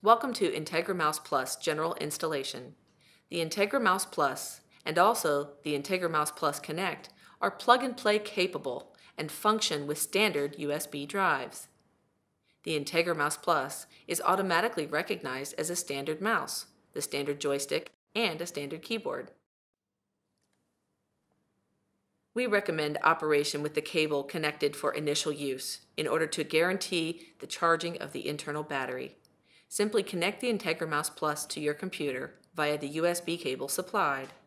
Welcome to IntegraMouse Plus General installation. The IntegraMouse Plus and also the IntegraMouse Plus Connect are plug-and-play capable and function with standard USB drives. The IntegraMouse Plus is automatically recognized as a standard mouse, the standard joystick, and a standard keyboard. We recommend operation with the cable connected for initial use in order to guarantee the charging of the internal battery. Simply connect the IntegraMouse Plus to your computer via the USB cable supplied.